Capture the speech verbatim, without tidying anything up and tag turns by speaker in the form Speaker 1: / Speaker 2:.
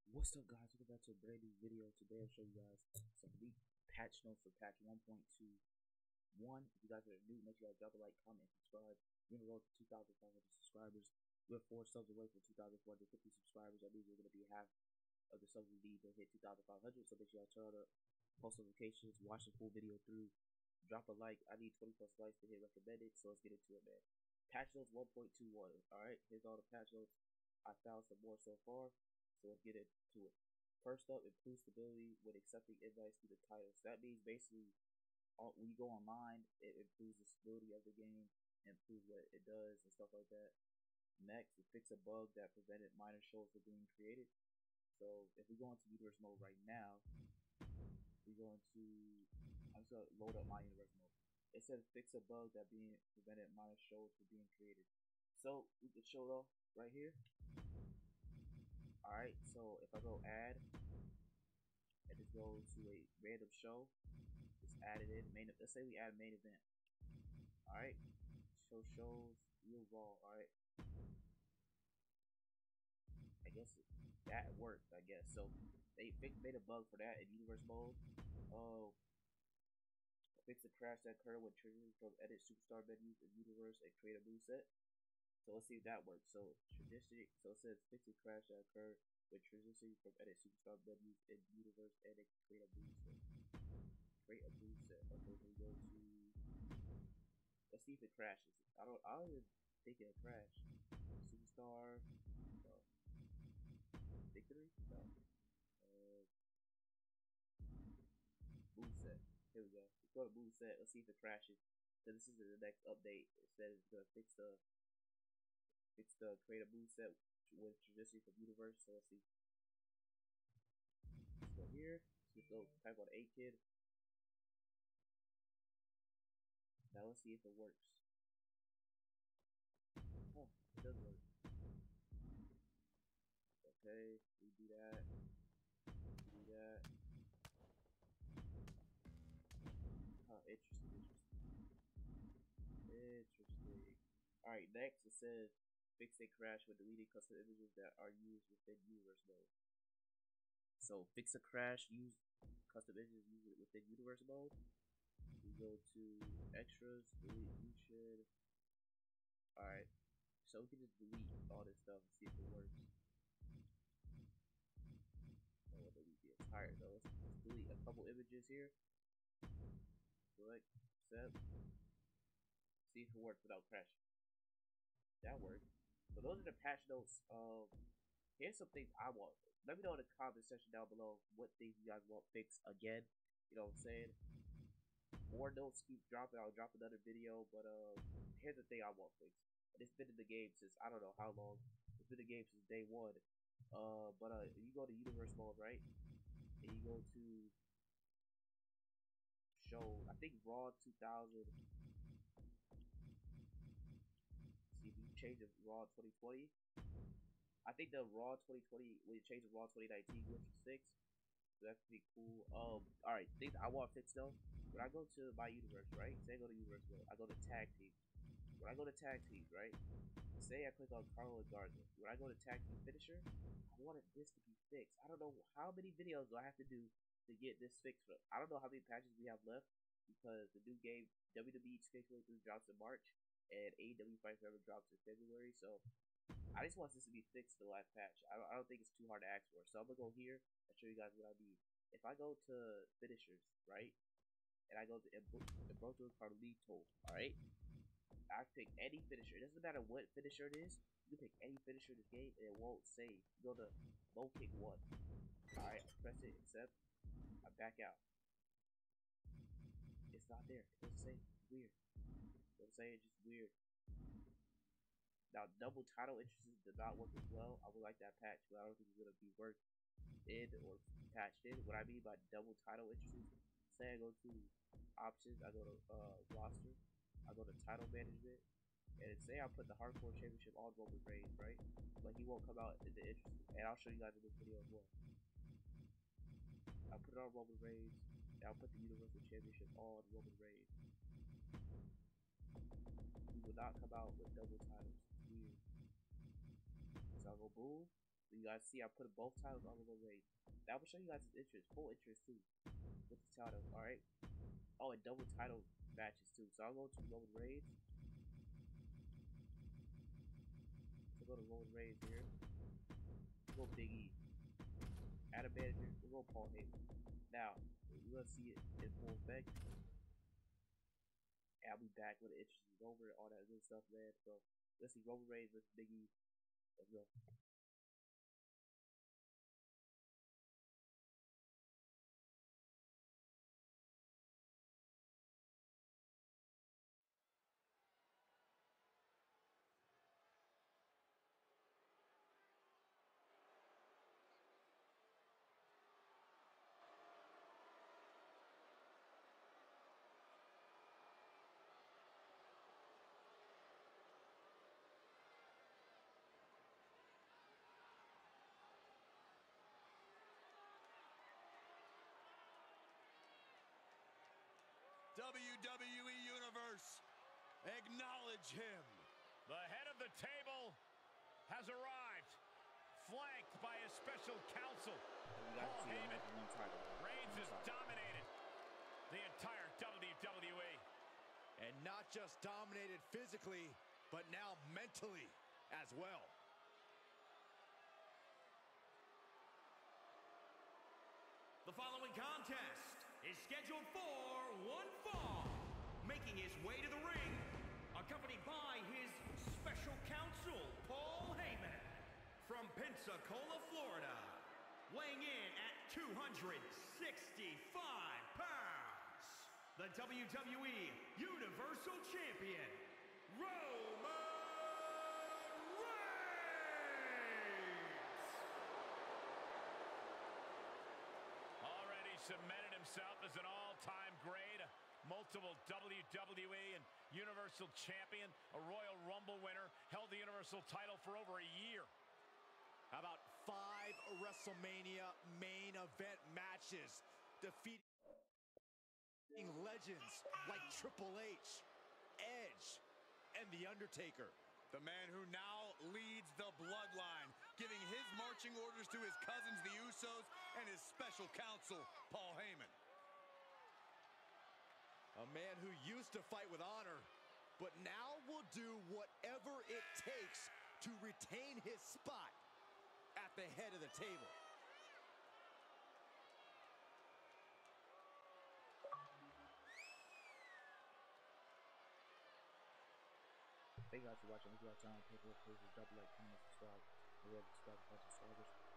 Speaker 1: What's up, guys? Welcome back to a brand new video. Today I'll show you guys some leak patch notes for patch one point two one. If you guys are new, make sure you guys drop a like, comment, and subscribe. We're gonna roll to two thousand five hundred subscribers. We're four subs away from two thousand four hundred fifty subscribers. That means we're gonna be half of the subs we need to hit two thousand five hundred. So make sure y'all turn on the post notifications, watch the full video through, drop a like. I need twenty plus likes to hit recommended. So let's get into it, man. Patch notes one point two one. All right, here's all the patch notes. I found some more so far. So let's get into it. First up, improve stability when accepting invites through the title. So that means basically, all, when you go online, it improves the stability of the game, improves what it does and stuff like that. Next, it fix a bug that prevented minor shows from being created. So if we go into universe mode right now, we're going to, I'm just gonna load up my universe mode. It says fix a bug that being prevented minor shows from being created. So we can show it off right here. Alright, so if I go add, and just go to a random show, just add it in, main, let's say we add main event. Alright, show shows, real raw, alright. I guess it, that worked, I guess. So they made a bug for that in universe mode. Oh, fix the crash that occurred when triggering from edit superstar menus in universe and create a new set. So let's see if that works. So tradition, so it says fix the crash that occurred when transitioning from edit superstar menus in universe and create a new set. Create a new set. Okay, so we go to, let's see if it crashes. I don't I don't even think it crashed. Superstar, no. Victory? No. Uh move set. Here we go. Let's go to move set. Let's see if it crashes. So this is the next update. It says it's gonna fix the fix the create a move set with transitioning from universe. So let's see. Let's go here. Let's go type on A Kid. Now let's see if it works. Oh, it does work. Okay, we do that. We do that. Huh, interesting, interesting. Interesting. Alright, next it says fix a crash when deleting custom images that are used within universe mode. So fix a crash, use custom images, use it within universe mode. We go to extras, delete, you should. Alright, so we can just delete all this stuff and see if it works. I don't want to delete the entire though. Let's just delete a couple images here. Select, accept. See if it works without crashing. That worked. So those are the patch notes. Um, here's some things I want. Let me know in the comment section down below what things you guys want fixed again. You know what I'm saying? More notes keep dropping. I'll drop another video. But uh, here's the thing I want fixed. And it's been in the game since I don't know how long. It's been in the game since day one. Uh, but uh, you go to universe mode, right? And you go to show. I think Raw two thousand. See if you change it Raw twenty twenty. I think the Raw twenty twenty when you change the Raw twenty nineteen glitch was six. So that's pretty cool. Um, all right, things I want fixed though. When I go to my universe, right? Say I go to universe mode, I go to tag team. When I go to tag team, right? Say I click on Carlo and Garza. When I go to tag team finisher, I wanted this to be fixed. I don't know how many videos do I have to do to get this fixed. For, I don't know how many patches we have left because the new game W W E two K twenty-three drops in March and A E W Fight Forever drops in February. So I just want this to be fixed in the last patch. I don't, I don't think it's too hard to ask for. So I'm gonna go here and show you guys what I mean. If I go to finishers, right, and I go to Umberto Carlito, all right, I pick any finisher. It doesn't matter what finisher it is. You can pick any finisher in this game and it won't save. You go to low kick one. All right, I press it, accept. I back out. It's not there. It doesn't save. It's weird. You know what I'm saying? It's just weird. Now, double title entrances did not work as well. I would like that patch, but I don't think it's gonna be worked in or patched in. What I mean by double title entrances, say I go to options, I go to uh, roster, I go to title management, and say I put the hardcore championship on Roman Reigns, right? But he won't come out in the entrances, and I'll show you guys in this video as well. I'll put it on Roman Reigns, and I'll put the Universal Championship on Roman Reigns. He will not come out with double titles. It's weird. So I'll go boom. So you guys see, I put both titles on Road Rage. That will show you guys his interest, full interest too, with the title. All right. Oh, and double title matches too. So I'll go to Road Rage. So go to Road Rage here. We'll go Big E. Add a manager. We'll go Paul Heyman. Now you're gonna see it in full effect. And I'll be back when the interest is over, all that good stuff, man. So let's see Roman Reigns versus Big E. Let's go.
Speaker 2: W W E Universe, acknowledge him.
Speaker 3: The head of the table has arrived, flanked by his special counsel, Paul Heyman. Reigns has dominated the entire W W E.
Speaker 2: And not just dominated physically, but now mentally as well.
Speaker 4: The following contest is scheduled for one fall. Making his way to the ring, accompanied by his special counsel, Paul Heyman. From Pensacola, Florida, weighing in at two hundred sixty-five pounds, the W W E Universal Champion, Roman Reigns!
Speaker 3: Already cemented himself as an all-time great, a multiple W W E and Universal Champion, a Royal Rumble winner, held the Universal title for over a year.
Speaker 2: How about five WrestleMania main event matches, defeating legends like Triple H, Edge, and The Undertaker.
Speaker 5: The man who now leads the bloodline, giving his marching orders to his cousins, the Usos, and his special counsel, Paul Heyman.
Speaker 2: A man who used to fight with honor, but now will do whatever it takes to retain his spot at the head of the table.
Speaker 1: Thank you guys for watching. If you guys found paper, please drop a like, comment, subscribe. And we have subscribe to subscribers.